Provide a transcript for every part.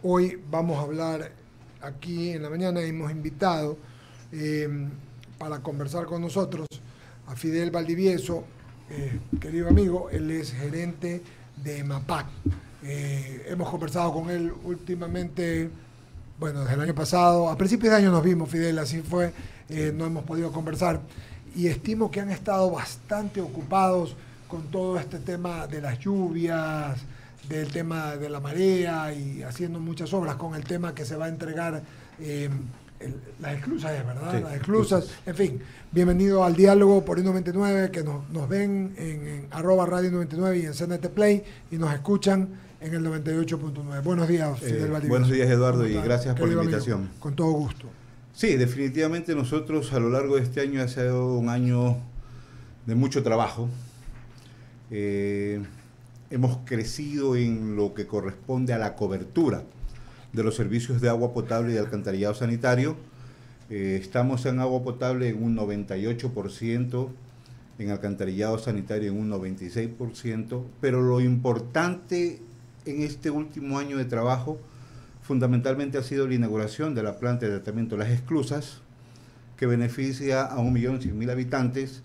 Hoy vamos a hablar aquí en la mañana, hemos invitado para conversar con nosotros a Fidel Valdivieso, querido amigo, él es gerente de EMAPAC. Hemos conversado con él últimamente, bueno, desde el año pasado, a principios de año nos vimos, Fidel, así fue, no hemos podido conversar y estimo que han estado bastante ocupados con todo este tema de las lluvias, del tema de la marea y haciendo muchas obras con el tema que se va a entregar las esclusas, ¿verdad? Sí, las esclusas, en fin, bienvenido al diálogo por I99, que nos ven en @radio99 y en CNT Play y nos escuchan en el 98.9. Buenos días, Fidel Valdivieso. Buenos días, Eduardo, y gracias por la invitación. Amigo, con todo gusto. Sí, definitivamente nosotros a lo largo de este año ha sido un año de mucho trabajo. Hemos crecido en lo que corresponde a la cobertura de los servicios de agua potable y de alcantarillado sanitario. Estamos en agua potable en un 98%, en alcantarillado sanitario en un 96%, pero lo importante en este último año de trabajo fundamentalmente ha sido la inauguración de la planta de tratamiento de las esclusas, que beneficia a 1.100.000 habitantes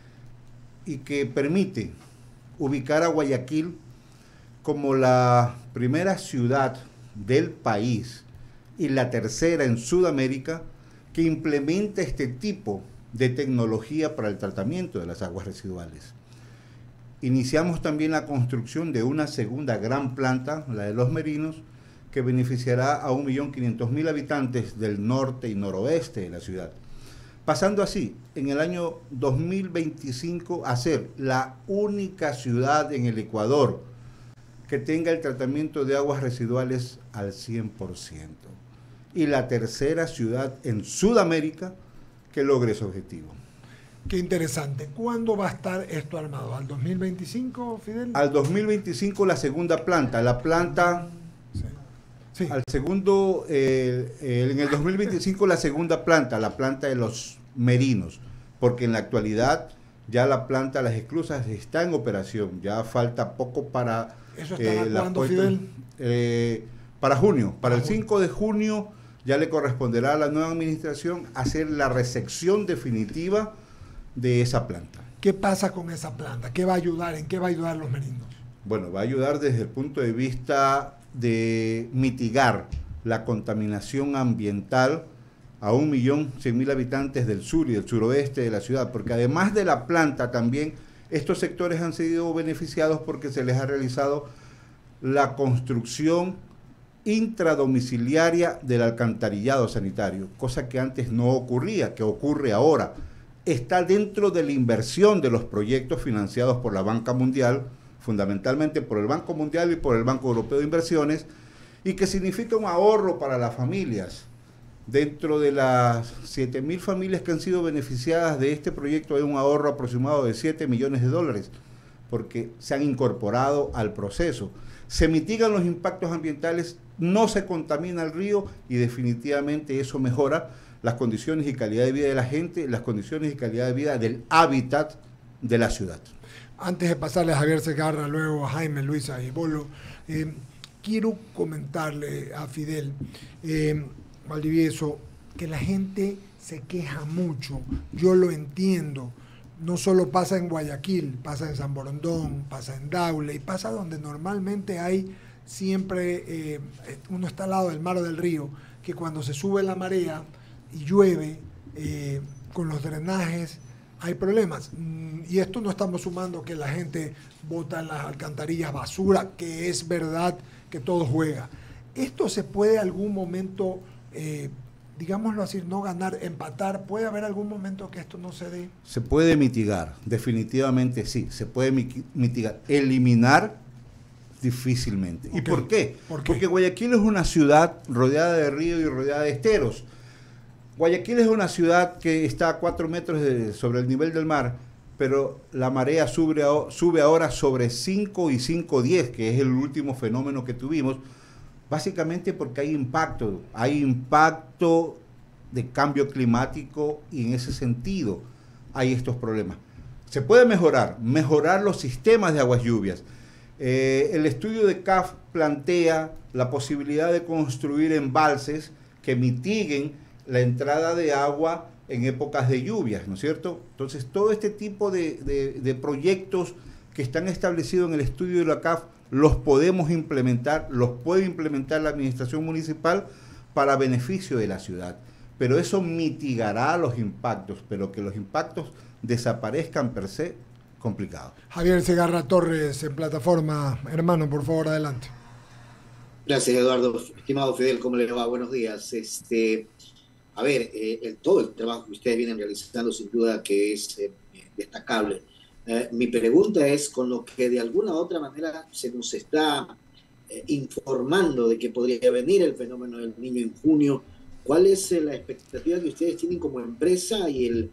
y que permite ubicar a Guayaquil como la primera ciudad del país y la tercera en Sudamérica que implementa este tipo de tecnología para el tratamiento de las aguas residuales. Iniciamos también la construcción de una segunda gran planta, la de Los Merinos, que beneficiará a 1.500.000 habitantes del norte y noroeste de la ciudad, pasando así en el año 2025 a ser la única ciudad en el Ecuador que tenga el tratamiento de aguas residuales al 100%. Y la tercera ciudad en Sudamérica que logre ese objetivo. Qué interesante. ¿Cuándo va a estar esto armado? ¿Al 2025, Fidel? Al 2025 la segunda planta. La planta... Sí. Al segundo, en el 2025 la segunda planta, la planta de Los Merinos, porque en la actualidad ya la planta de las esclusas está en operación, ya falta poco para... ¿Eso está cuándo, Fidel? Para junio, para el 5 de junio ya le corresponderá a la nueva administración hacer la recepción definitiva de esa planta. ¿Qué pasa con esa planta? ¿Qué va a ayudar? ¿En qué va a ayudar Los Merinos? Bueno, va a ayudar desde el punto de vista de mitigar la contaminación ambiental a 1.100.000 habitantes del sur y del suroeste de la ciudad, porque además de la planta también estos sectores han sido beneficiados porque se les ha realizado la construcción intradomiciliaria del alcantarillado sanitario, cosa que antes no ocurría, que ocurre ahora. Está dentro de la inversión de los proyectos financiados por la Banca Mundial, fundamentalmente por el Banco Mundial y por el Banco Europeo de Inversiones, y que significa un ahorro para las familias. Dentro de las 7.000 familias que han sido beneficiadas de este proyecto hay un ahorro aproximado de 7 millones de dólares, porque se han incorporado al proceso. Se mitigan los impactos ambientales, no se contamina el río y definitivamente eso mejora las condiciones y calidad de vida de la gente, las condiciones y calidad de vida del hábitat de la ciudad. Antes de pasarle a Javier Segarra, luego a Jaime, Luisa y Bolo, quiero comentarle a Fidel Valdivieso que la gente se queja mucho, yo lo entiendo, no solo pasa en Guayaquil, pasa en San Borondón, pasa en Daule, y pasa donde normalmente hay siempre, uno está al lado del mar o del río, que cuando se sube la marea y llueve, con los drenajes, hay problemas. Y esto no estamos sumando que la gente bota en las alcantarillas basura, que es verdad que todo juega. Esto se puede algún momento, digámoslo así, no ganar, empatar. ¿Puede haber algún momento que esto no se dé? Se puede mitigar, definitivamente sí, se puede mitigar. Eliminar difícilmente. Okay. ¿Y por qué? Porque Guayaquil es una ciudad rodeada de ríos y rodeada de esteros. Guayaquil es una ciudad que está a 4 metros sobre el nivel del mar, pero la marea sube ahora sobre 5 y 5.10, que es el último fenómeno que tuvimos, básicamente porque hay impacto de cambio climático y en ese sentido hay estos problemas. Se puede mejorar los sistemas de aguas lluvias. El estudio de CAF plantea la posibilidad de construir embalses que mitiguen la entrada de agua en épocas de lluvias, ¿no es cierto? Entonces, todo este tipo de proyectos que están establecidos en el estudio de la CAF los podemos implementar, los puede implementar la administración municipal para beneficio de la ciudad. Pero eso mitigará los impactos, pero que los impactos desaparezcan per se, complicado. Javier Segarra Torres en plataforma. Hermano, por favor, adelante. Gracias, Eduardo. Estimado Fidel, ¿cómo le va? Buenos días. Todo el trabajo que ustedes vienen realizando, sin duda que es destacable. Mi pregunta es, con lo que de alguna u otra manera se nos está informando de que podría venir el fenómeno del Niño en junio, ¿cuál es la expectativa que ustedes tienen como empresa y el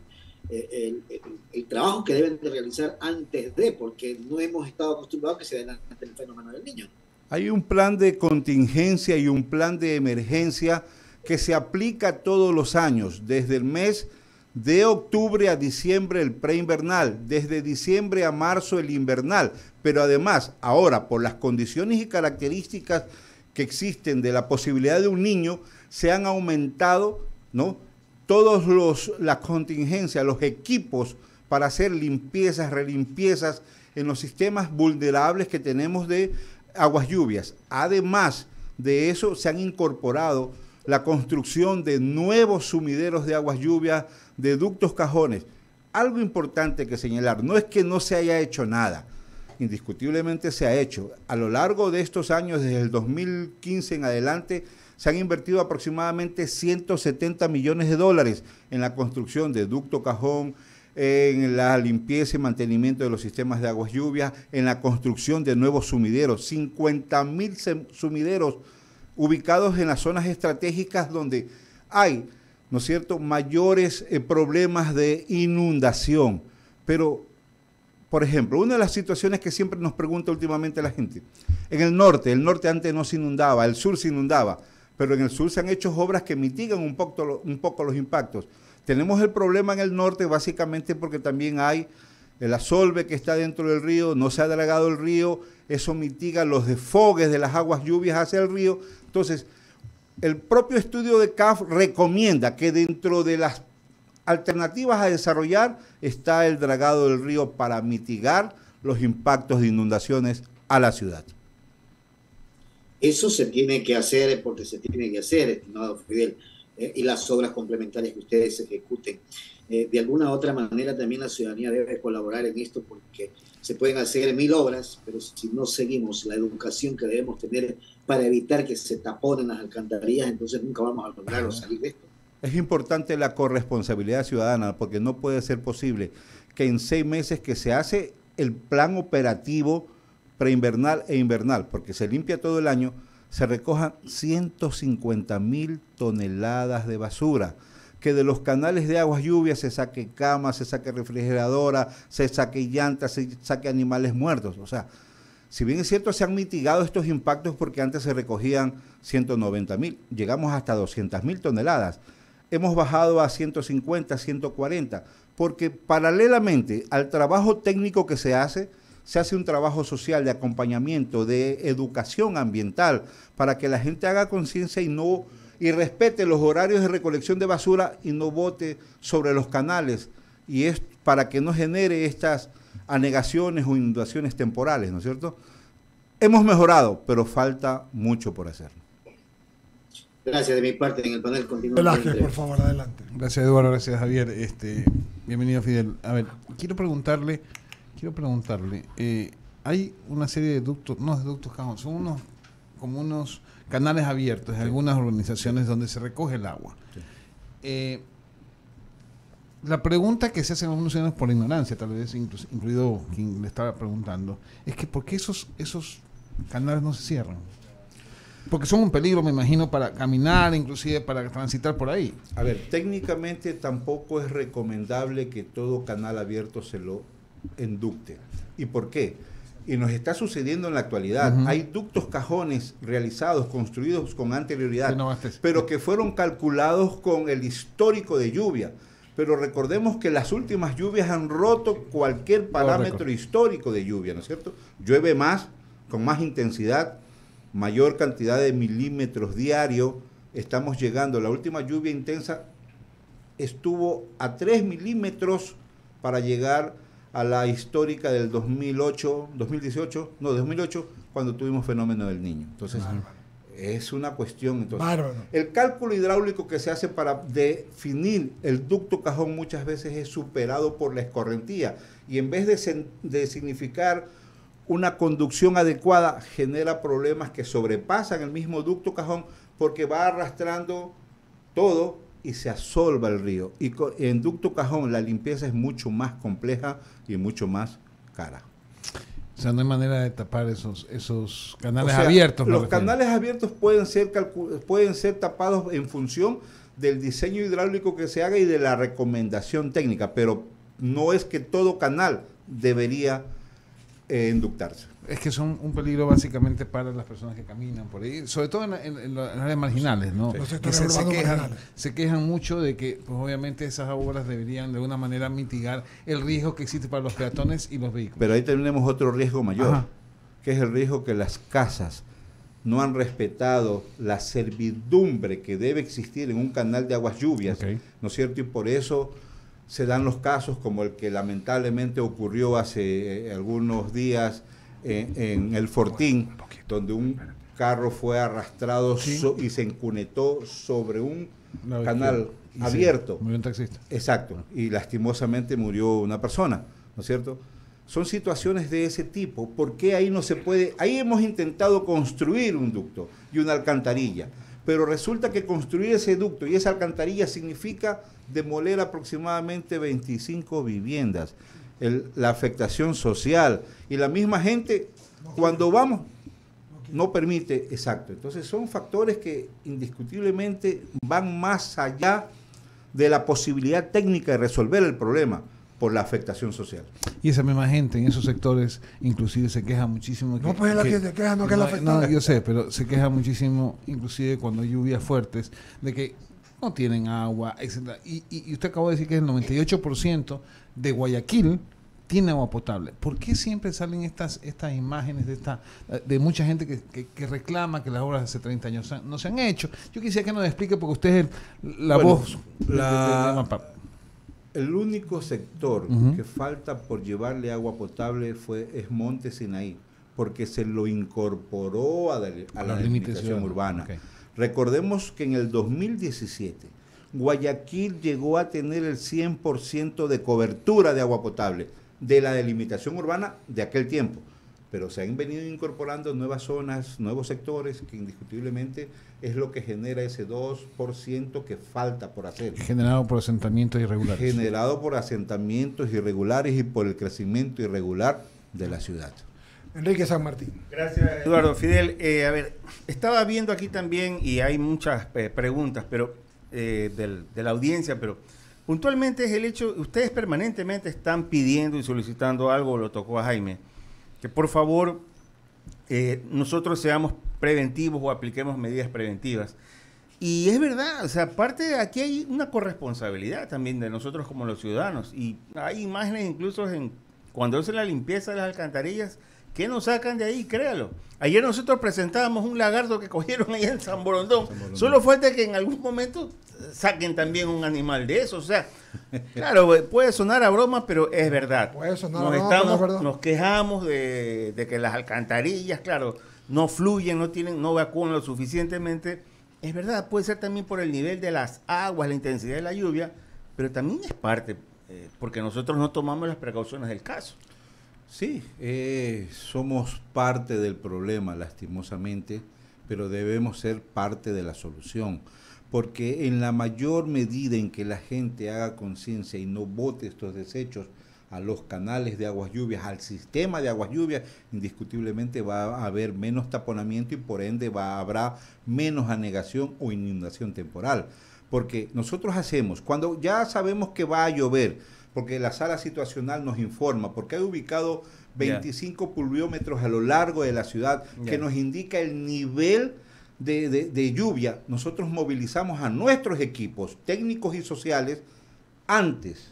trabajo que deben de realizar antes de? Porque no hemos estado acostumbrados a que se den ante el fenómeno del Niño. Hay un plan de contingencia y un plan de emergencia que se aplica todos los años, desde el mes de octubre a diciembre el preinvernal, desde diciembre a marzo el invernal, pero además ahora por las condiciones y características que existen de la posibilidad de un niño, se han aumentado, ¿no?, todos las contingencias, los equipos para hacer limpiezas, relimpiezas en los sistemas vulnerables que tenemos de aguas lluvias. Además de eso, se han incorporado la construcción de nuevos sumideros de aguas lluvias, de ductos cajones. Algo importante que señalar, no es que no se haya hecho nada, indiscutiblemente se ha hecho. A lo largo de estos años, desde el 2015 en adelante, se han invertido aproximadamente 170 millones de dólares en la construcción de ducto cajón, en la limpieza y mantenimiento de los sistemas de aguas lluvias, en la construcción de nuevos sumideros, 50.000 sumideros ubicados en las zonas estratégicas donde hay, ¿no es cierto?, mayores problemas de inundación. Pero, por ejemplo, una de las situaciones que siempre nos pregunta últimamente la gente, en el norte antes no se inundaba, el sur se inundaba, pero en el sur se han hecho obras que mitigan un poco los impactos. Tenemos el problema en el norte básicamente porque también hay el asolve que está dentro del río, no se ha dragado el río, eso mitiga los desfogues de las aguas lluvias hacia el río. Entonces, el propio estudio de CAF recomienda que dentro de las alternativas a desarrollar está el dragado del río para mitigar los impactos de inundaciones a la ciudad. Eso se tiene que hacer porque se tiene que hacer, estimado Fidel, y las obras complementarias que ustedes ejecuten. De alguna u otra manera también la ciudadanía debe colaborar en esto porque se pueden hacer 1000 obras, pero si no seguimos la educación que debemos tener para evitar que se taponen las alcantarillas, entonces nunca vamos a lograr salir de esto. Es importante la corresponsabilidad ciudadana porque no puede ser posible que en 6 meses que se hace el plan operativo preinvernal e invernal, porque se limpia todo el año, se recojan 150.000 toneladas de basura, que de los canales de aguas lluvias se saque cama, se saque refrigeradora, se saque llantas, se saque animales muertos. O sea, si bien es cierto, se han mitigado estos impactos porque antes se recogían 190.000, llegamos hasta 200.000 toneladas. Hemos bajado a 150, 140, porque paralelamente al trabajo técnico que se hace un trabajo social de acompañamiento, de educación ambiental, para que la gente haga conciencia y respete los horarios de recolección de basura y no bote sobre los canales, y es para que no genere estas anegaciones o inundaciones temporales, ¿no es cierto? Hemos mejorado, pero falta mucho por hacer. Gracias de mi parte, en el panel continúa. Velázquez, por favor, adelante. Gracias, Eduardo, gracias, Javier. Bienvenido, Fidel. A ver, quiero preguntarle, hay una serie de ductos, no de ductos cajones, son como unos canales abiertos en algunas organizaciones donde se recoge el agua. Sí. La pregunta que se hacen algunos ciudadanos por ignorancia, tal vez incluido quien le estaba preguntando, es que ¿por qué esos canales no se cierran? Porque son un peligro, me imagino, para caminar, inclusive para transitar por ahí. A ver, técnicamente tampoco es recomendable que todo canal abierto se lo enducte. ¿Y por qué? Y nos está sucediendo en la actualidad. Hay ductos cajones realizados, construidos con anterioridad, pero que fueron calculados con el histórico de lluvia. Pero recordemos que las últimas lluvias han roto cualquier parámetro histórico de lluvia, ¿no es cierto? Llueve más, con más intensidad, mayor cantidad de milímetros diarios. Estamos llegando, la última lluvia intensa estuvo a 3 milímetros para llegar a la histórica del 2008, cuando tuvimos fenómeno del Niño. Entonces, es una cuestión. Entonces, el cálculo hidráulico que se hace para definir el ducto cajón muchas veces es superado por la escorrentía, y en vez de significar una conducción adecuada, genera problemas que sobrepasan el mismo ducto cajón, porque va arrastrando todo y se asolva el río. Y en ducto cajón la limpieza es mucho más compleja y mucho más cara. O sea, no hay manera de tapar esos canales abiertos. Los canales abiertos pueden ser tapados en función del diseño hidráulico que se haga y de la recomendación técnica, pero no es que todo canal debería enductarse. Es que son un peligro básicamente para las personas que caminan por ahí, sobre todo en las áreas marginales, ¿no? Sí. Que se quejan mucho de que, pues obviamente, esas obras deberían de alguna manera mitigar el riesgo que existe para los peatones y los vehículos. Pero ahí tenemos otro riesgo mayor, que es el riesgo que las casas no han respetado la servidumbre que debe existir en un canal de aguas lluvias, ¿no es cierto? Y por eso se dan los casos como el que lamentablemente ocurrió hace algunos días en el Fortín, donde un carro fue arrastrado y se encunetó sobre un canal abierto. Murió un taxista. Exacto, y lastimosamente murió una persona, ¿no es cierto? Son situaciones de ese tipo. ¿Por qué ahí no se puede? Ahí hemos intentado construir un ducto y una alcantarilla, pero resulta que construir ese ducto y esa alcantarilla significa demoler aproximadamente 25 viviendas. La afectación social, y la misma gente cuando vamos no permite. Exacto. Entonces son factores que indiscutiblemente van más allá de la posibilidad técnica de resolver el problema por la afectación social. Y esa misma gente en esos sectores inclusive se queja muchísimo. No, pues es la que se queja, no que es la afectada. No, yo sé, pero se queja muchísimo, inclusive cuando hay lluvias fuertes, de que no tienen agua, etc. Y usted acabó de decir que el 98% de Guayaquil tiene agua potable. ¿Por qué siempre salen estas imágenes de mucha gente que reclama que las obras de hace 30 años no se han hecho? Yo quisiera que nos explique, porque usted es la voz de Mapap. El único sector que falta por llevarle agua potable es Monte Sinaí, porque se lo incorporó a la delimitación urbana. Recordemos que en el 2017 Guayaquil llegó a tener el 100% de cobertura de agua potable de la delimitación urbana de aquel tiempo, pero se han venido incorporando nuevas zonas, nuevos sectores, que indiscutiblemente es lo que genera ese 2% que falta por hacer. Generado por asentamientos irregulares. Generado por asentamientos irregulares y por el crecimiento irregular de la ciudad. Enrique San Martín. Gracias, Eduardo. Fidel, a ver, estaba viendo aquí también, y hay muchas preguntas pero de la audiencia, pero puntualmente es el hecho, ustedes permanentemente están pidiendo y solicitando algo, lo tocó a Jaime, que por favor nosotros seamos preventivos o apliquemos medidas preventivas. Y es verdad, o sea, aparte de aquí hay una corresponsabilidad también de nosotros como los ciudadanos, y hay imágenes incluso cuando hacen la limpieza de las alcantarillas, que nos sacan de ahí, créalo. Ayer nosotros presentábamos un lagarto que cogieron allá en San Borondón. Solo falta que en algún momento saquen también un animal de eso. O sea, claro, puede sonar a broma, pero es verdad. Puede sonar a broma, pero es verdad. Nos quejamos de que las alcantarillas, claro, no fluyen, no evacúan lo suficientemente. Es verdad, puede ser también por el nivel de las aguas, la intensidad de la lluvia, pero también es parte, porque nosotros no tomamos las precauciones del caso. Sí, somos parte del problema, lastimosamente, pero debemos ser parte de la solución, porque en la mayor medida en que la gente haga conciencia y no bote estos desechos a los canales de aguas lluvias, al sistema de aguas lluvias, indiscutiblemente va a haber menos taponamiento y por ende habrá menos anegación o inundación temporal. Porque nosotros cuando ya sabemos que va a llover, porque la sala situacional nos informa, porque hay ubicado 25 pluviómetros a lo largo de la ciudad que nos indica el nivel de lluvia, nosotros movilizamos a nuestros equipos técnicos y sociales antes,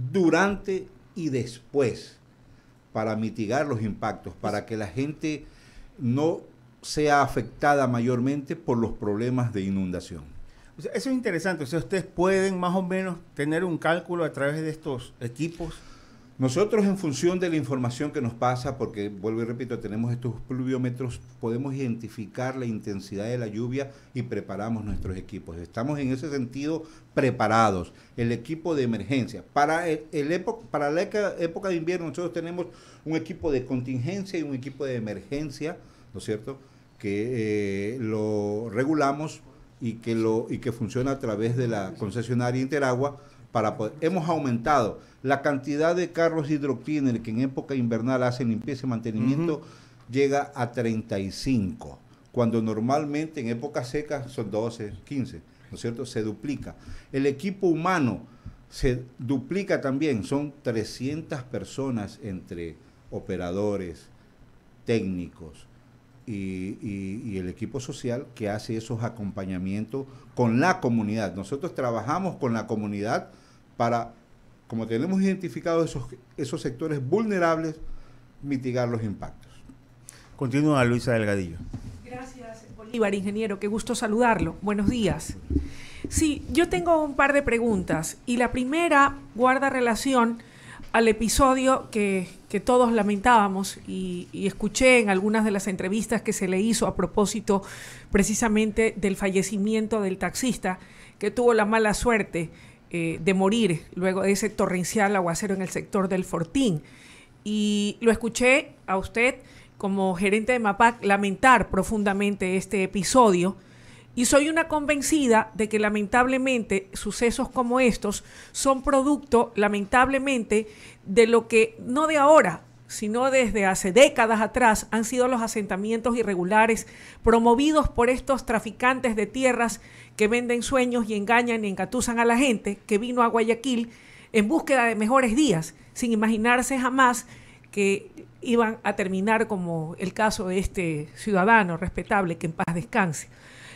durante y después para mitigar los impactos, para que la gente no sea afectada mayormente por los problemas de inundación. O sea, eso es interesante. O sea, ustedes pueden más o menos tener un cálculo a través de estos equipos. Nosotros, en función de la información que nos pasa, porque vuelvo y repito, tenemos estos pluviómetros, podemos identificar la intensidad de la lluvia y preparamos nuestros equipos. Estamos en ese sentido preparados. El equipo de emergencia. Para la época de invierno, nosotros tenemos un equipo de contingencia y un equipo de emergencia, ¿no es cierto?, que lo regulamos y que funciona a través de la concesionaria Interagua. Hemos aumentado la cantidad de carros hidrocleaner que en época invernal hacen limpieza y mantenimiento, llega a 35, cuando normalmente en época seca son 12, 15, ¿no es cierto? Se duplica. El equipo humano se duplica también, son 300 personas entre operadores, técnicos y el equipo social que hace esos acompañamientos con la comunidad. Nosotros trabajamos con la comunidad para, como tenemos identificados esos sectores vulnerables, mitigar los impactos. Continúa Luisa Delgadillo. Gracias, Bolívar, ingeniero, qué gusto saludarlo. Buenos días. Sí, yo tengo un par de preguntas y la primera guarda relación al episodio que todos lamentábamos y escuché en algunas de las entrevistas que se le hizo a propósito precisamente del fallecimiento del taxista que tuvo la mala suerte de morir luego de ese torrencial aguacero en el sector del Fortín. Y lo escuché a usted como gerente de MAPAC lamentar profundamente este episodio. Y soy una convencida de que lamentablemente sucesos como estos son producto, lamentablemente, de lo que no de ahora, sino desde hace décadas atrás han sido los asentamientos irregulares promovidos por estos traficantes de tierras que venden sueños y engañan y engatusan a la gente que vino a Guayaquil en búsqueda de mejores días, sin imaginarse jamás que iban a terminar como el caso de este ciudadano respetable, que en paz descanse.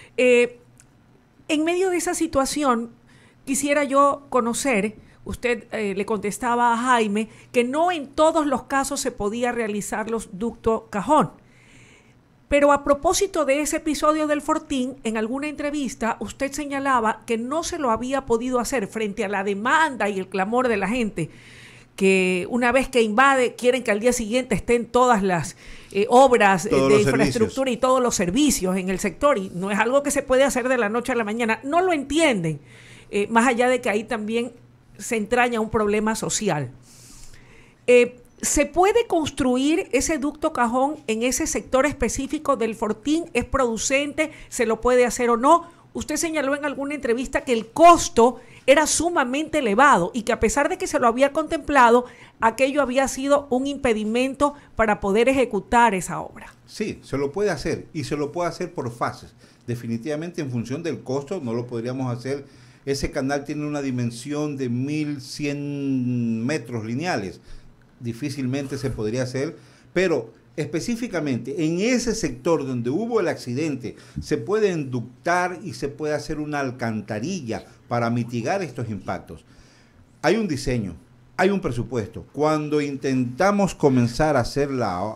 En medio de esa situación, quisiera yo conocer, usted le contestaba a Jaime, que no en todos los casos se podía realizar los ductos cajón. Pero a propósito de ese episodio del Fortín, en alguna entrevista usted señalaba que no se lo había podido hacer frente a la demanda y el clamor de la gente, que una vez que invade quieren que al día siguiente estén todas las obras de infraestructura y todos los servicios en el sector, y no es algo que se puede hacer de la noche a la mañana. No lo entienden, más allá de que ahí también se entraña un problema social. ¿Se puede construir ese ducto cajón en ese sector específico del Fortín? ¿Es producente? ¿Se lo puede hacer o no? Usted señaló en alguna entrevista que el costo era sumamente elevado y que a pesar de que se lo había contemplado, aquello había sido un impedimento para poder ejecutar esa obra. Sí, se lo puede hacer y se lo puede hacer por fases. Definitivamente en función del costo no lo podríamos hacer. Ese canal tiene una dimensión de 1.100 metros lineales. Difícilmente se podría hacer, pero específicamente en ese sector donde hubo el accidente se puede enductar y se puede hacer una alcantarilla para mitigar estos impactos. Hay un diseño, hay un presupuesto. Cuando intentamos comenzar a hacer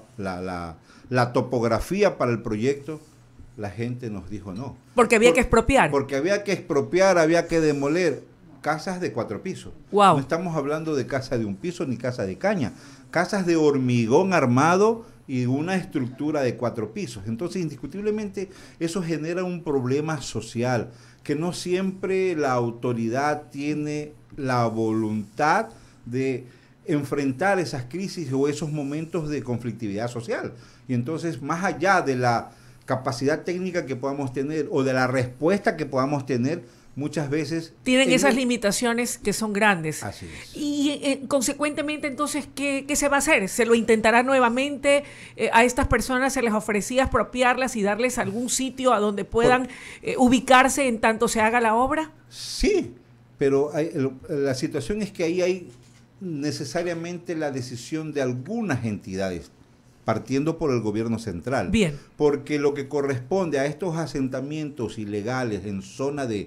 la topografía para el proyecto, la gente nos dijo no. Porque había que expropiar. Porque había que expropiar, había que demoler casas de 4 pisos. Wow. No estamos hablando de casa de 1 piso ni casa de caña. Casas de hormigón armado y una estructura de 4 pisos. Entonces, indiscutiblemente, eso genera un problema social, que no siempre la autoridad tiene la voluntad de enfrentar esas crisis o esos momentos de conflictividad social. Y entonces, más allá de la capacidad técnica que podamos tener o de la respuesta que podamos tener, muchas veces tienen esas limitaciones que son grandes. Así es. Y consecuentemente, entonces, ¿qué se va a hacer? ¿Se lo intentará nuevamente? ¿A estas personas se les ofrecía expropiarlas y darles algún sitio a donde puedan ubicarse en tanto se haga la obra? Sí, pero la situación es que ahí hay necesariamente la decisión de algunas entidades, partiendo por el gobierno central. Bien. Porque lo que corresponde a estos asentamientos ilegales en zona de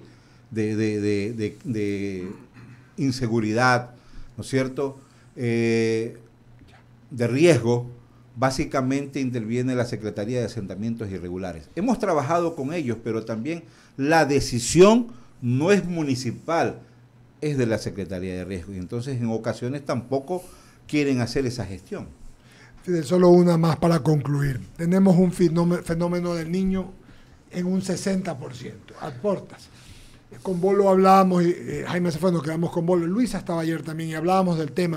inseguridad, ¿no es cierto?, de riesgo, básicamente interviene la Secretaría de Asentamientos Irregulares. Hemos trabajado con ellos, pero también la decisión no es municipal, es de la Secretaría de Riesgo. Y entonces en ocasiones tampoco quieren hacer esa gestión. Fidel, solo una más para concluir. Tenemos un fenómeno del niño en un 60%. Aportas. Con Bolo hablábamos, Jaime se fue, nos quedamos con Bolo. Luisa estaba ayer también y hablábamos del tema.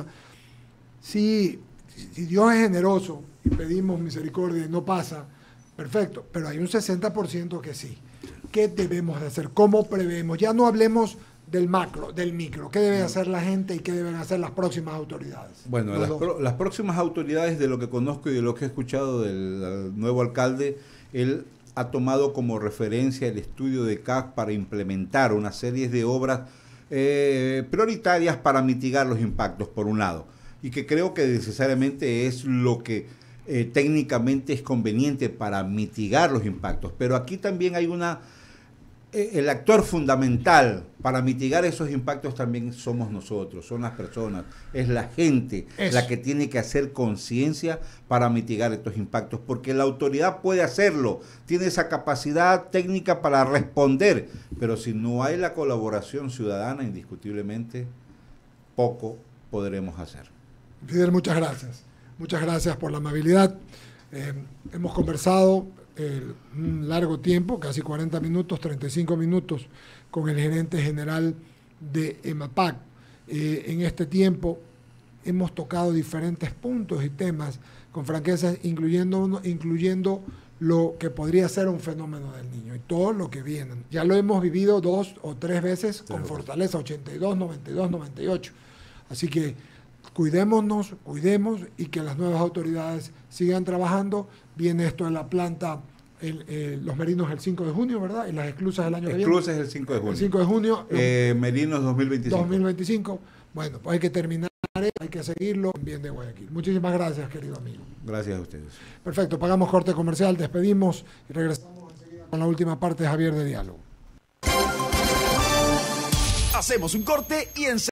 Si Dios es generoso y pedimos misericordia y no pasa, perfecto, pero hay un 60% que sí. ¿Qué debemos de hacer? ¿Cómo prevemos? Ya no hablemos del macro, del micro. ¿Qué debe hacer la gente y qué deben hacer las próximas autoridades? Bueno, las próximas autoridades, de lo que conozco y de lo que he escuchado del nuevo alcalde, él ha tomado como referencia el estudio de CAC para implementar una serie de obras prioritarias para mitigar los impactos, por un lado, y que creo que necesariamente es lo que técnicamente es conveniente para mitigar los impactos. Pero aquí también hay el actor fundamental para mitigar esos impactos también somos nosotros, son las personas, es la gente la que tiene que hacer conciencia para mitigar estos impactos, porque la autoridad puede hacerlo, tiene esa capacidad técnica para responder, pero si no hay la colaboración ciudadana, indiscutiblemente poco podremos hacer. Fidel, muchas gracias. Muchas gracias por la amabilidad. Hemos conversado un largo tiempo, casi 40 minutos, 35 minutos, con el gerente general de EMAPAC. En este tiempo hemos tocado diferentes puntos y temas, con franqueza, incluyendo lo que podría ser un fenómeno del niño y todo lo que viene. Ya lo hemos vivido 2 o 3 veces con fortaleza, 82, 92, 98. Así que cuidémonos, cuidemos y que las nuevas autoridades sigan trabajando. Viene esto de la planta, los merinos el 5 de junio, ¿verdad? Y las esclusas el año que viene. Esclusas el 5 de junio. El 5 de junio. Merinos 2025. 2025. Bueno, pues hay que terminar, hay que seguirlo en bien de Guayaquil. Muchísimas gracias, querido amigo. Gracias a ustedes. Perfecto, pagamos corte comercial, despedimos y regresamos enseguida con la última parte de Javier de Diálogo. Hacemos un corte y